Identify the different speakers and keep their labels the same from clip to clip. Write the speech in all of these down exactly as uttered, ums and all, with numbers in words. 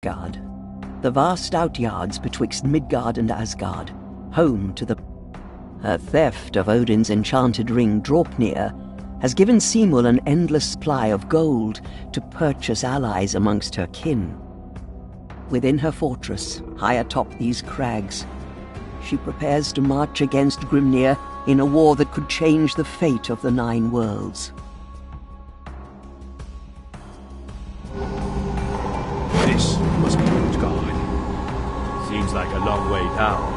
Speaker 1: Nilfgaard, the vast outyards betwixt Midgard and Asgard, home to the... Her theft of Odin's enchanted ring Draupnir has given Simul an endless supply of gold to purchase allies amongst her kin. Within her fortress, high atop these crags, she prepares to march against Grimnir in a war that could change the fate of the Nine Worlds.
Speaker 2: This must be Midgard. Seems like a long way down.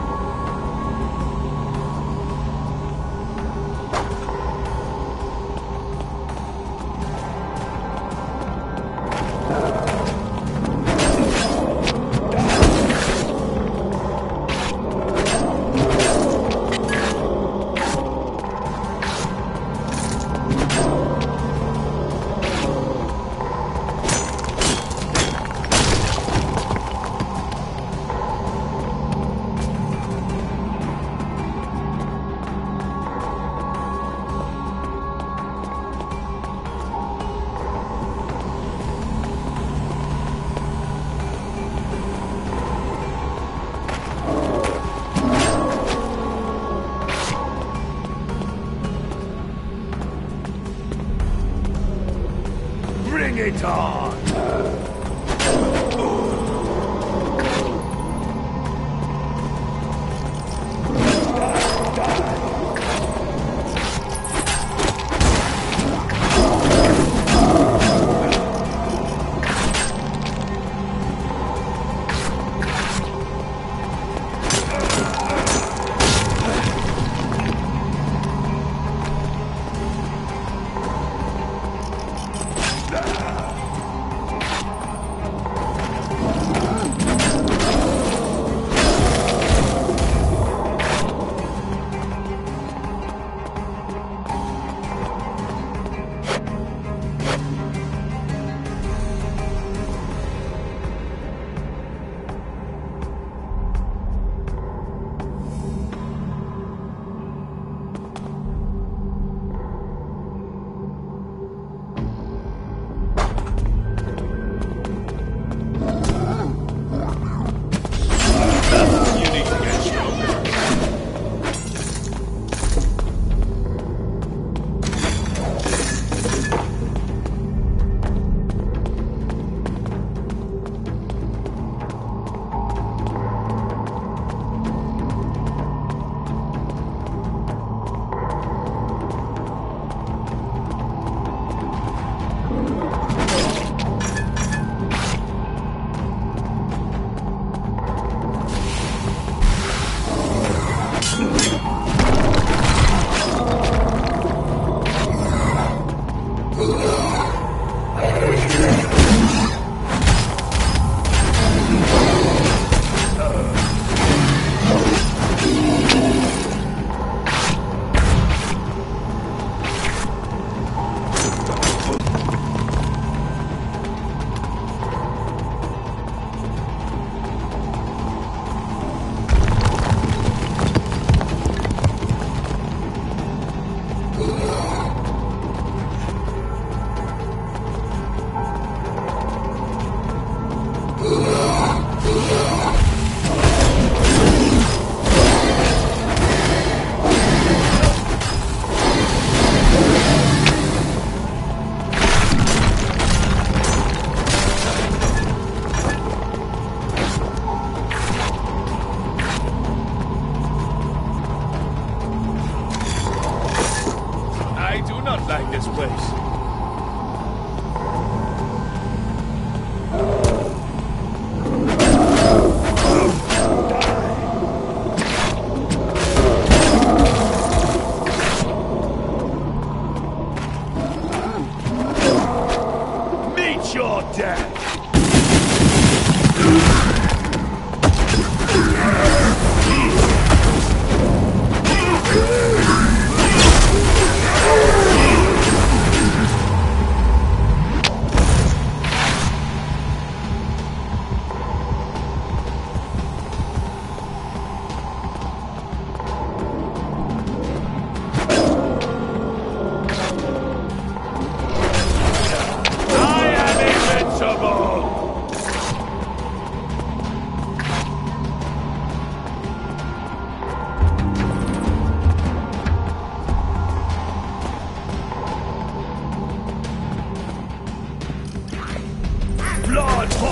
Speaker 2: Bring it on!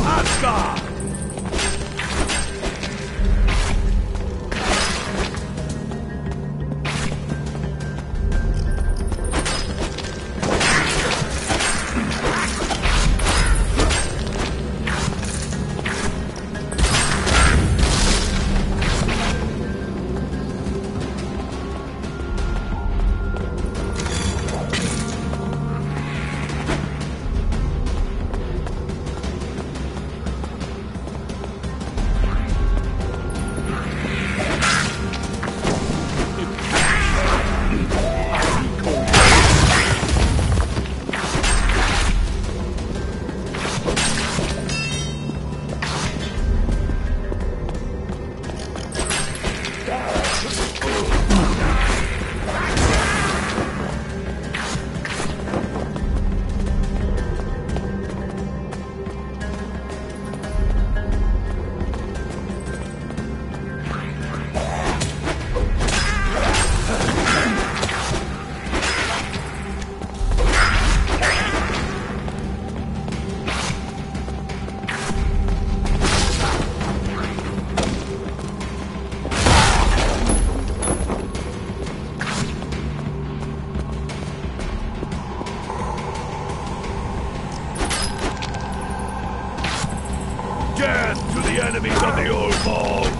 Speaker 2: Asgard! Death to the enemies of the Old Vault!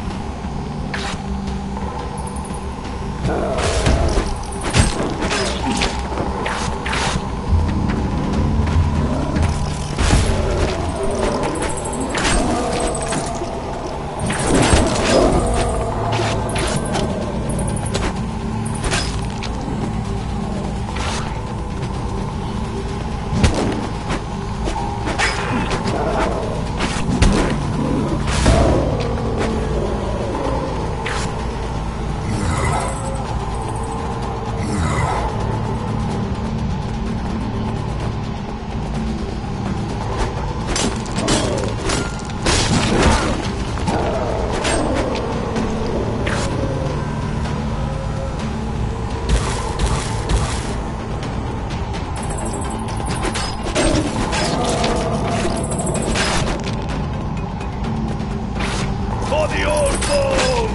Speaker 2: For the Old Vault!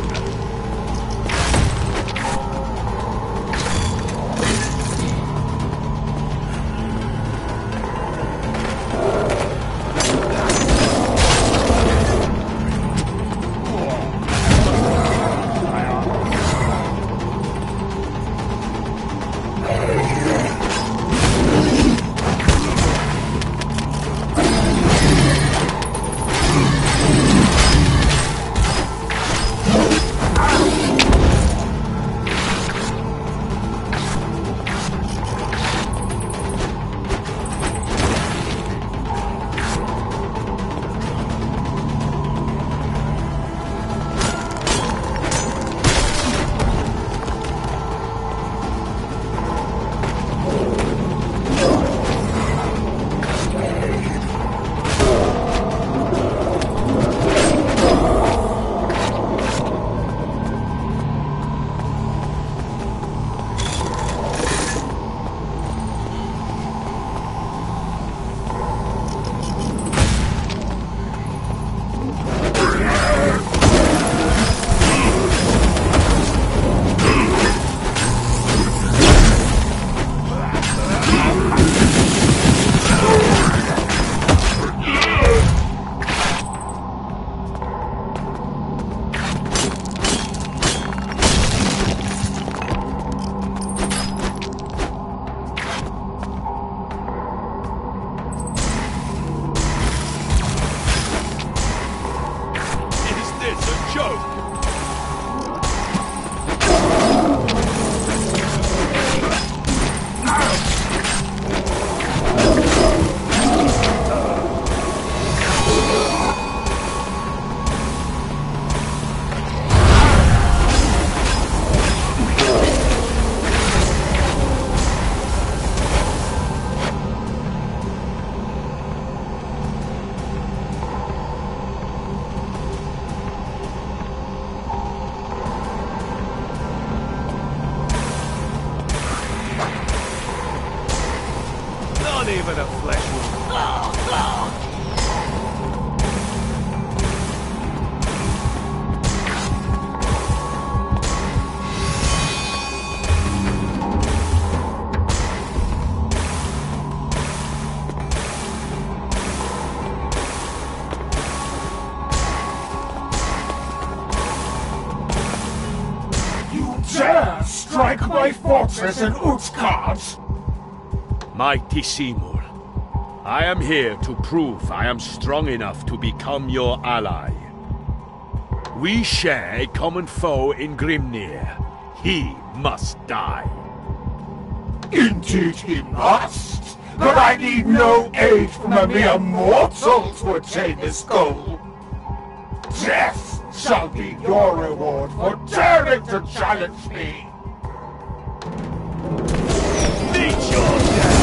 Speaker 3: dare strike my fortress in Utgard?
Speaker 2: Mighty Seymour, I am here to prove I am strong enough to become your ally. We share a common foe in Grimnir. He must die.
Speaker 3: Indeed he must, but I need no aid from a mere mortal to attain this goal. Death shall be your reward for daring to challenge me.
Speaker 2: Meet your death!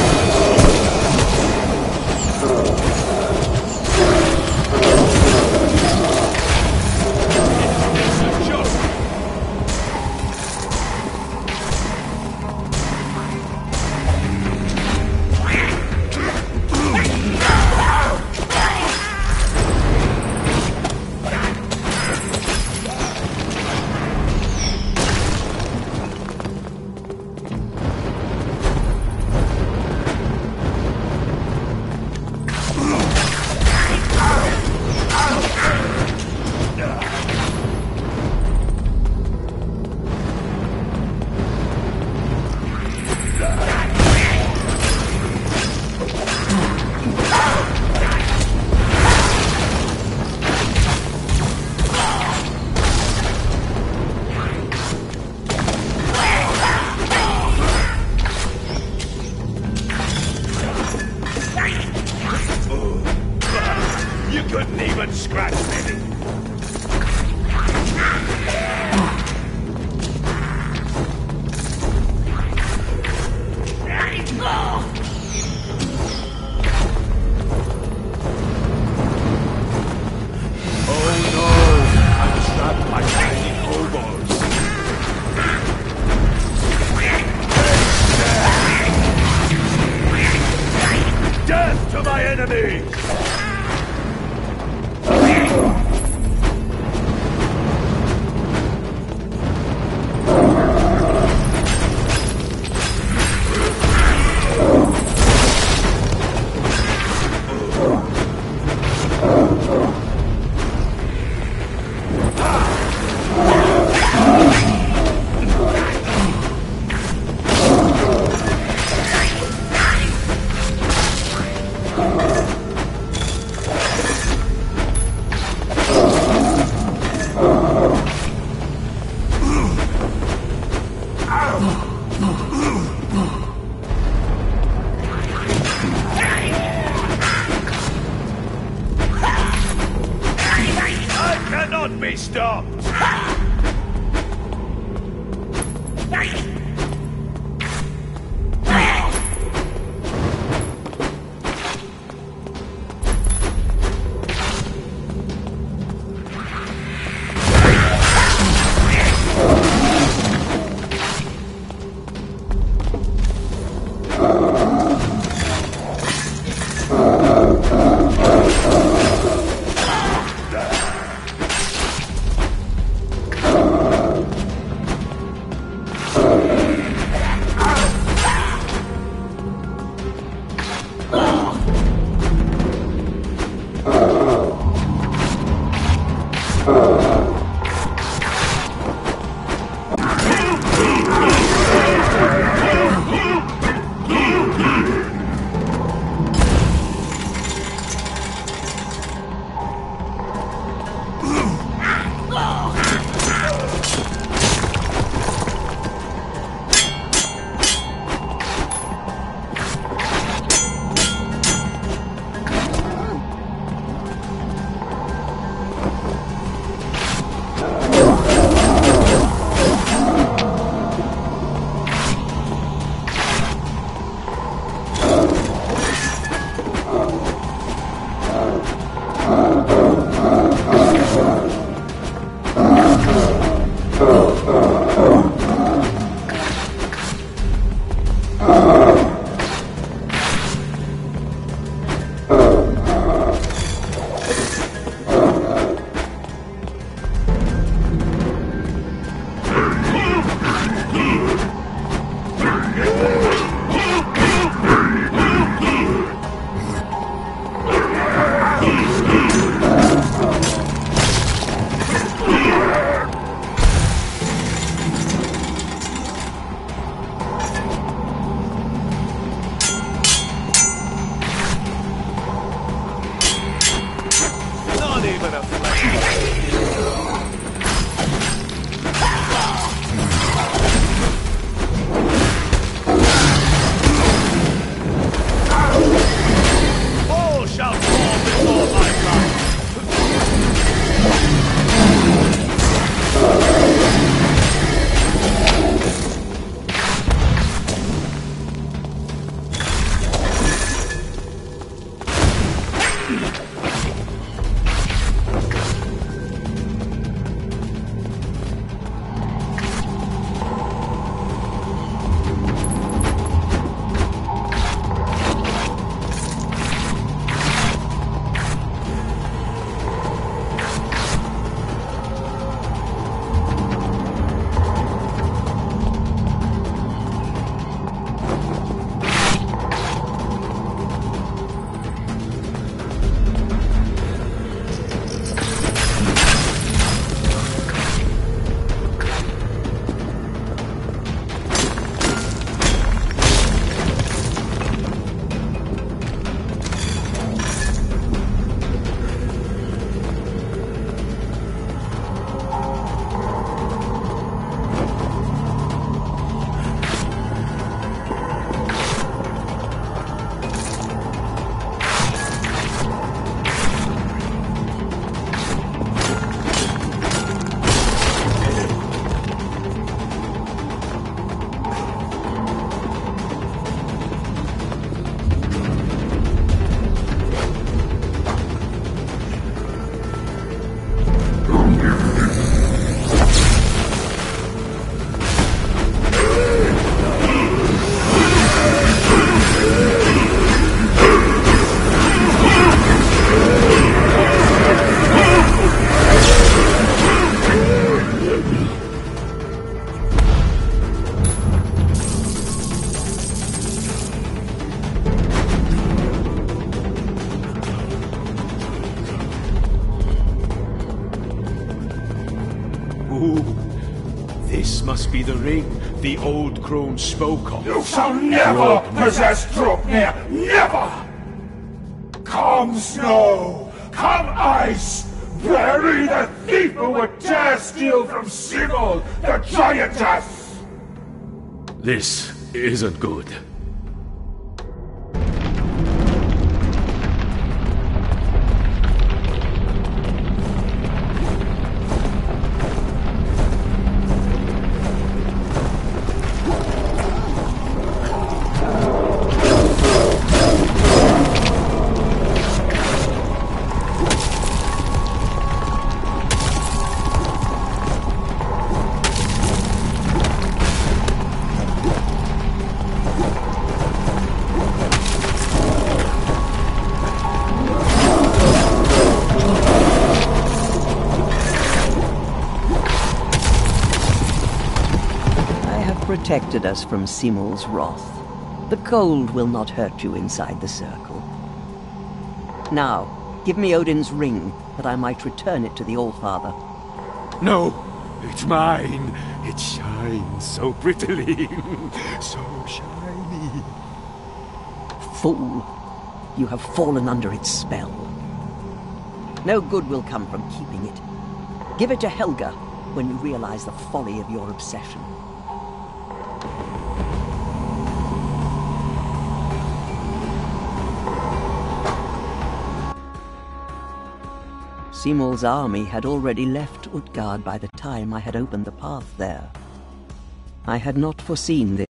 Speaker 3: Uh.
Speaker 2: Put a flame. All shall fall before my light. This must be the ring the old crone spoke of.
Speaker 3: You shall never possess Draupnir! Never! Come snow! Come ice! Bury the thief who would dare steal from Simul, the giantess!
Speaker 2: This isn't good.
Speaker 1: Protected us from Simul's wrath. The cold will not hurt you inside the circle. Now, give me Odin's ring, that I might return it to the Allfather.
Speaker 2: No, it's mine. It shines so prettily, so shiny.
Speaker 1: Fool, you have fallen under its spell. No good will come from keeping it. Give it to Helga when you realize the folly of your obsession. Simul's army had already left Utgard by the time I had opened the path there. I had not foreseen this.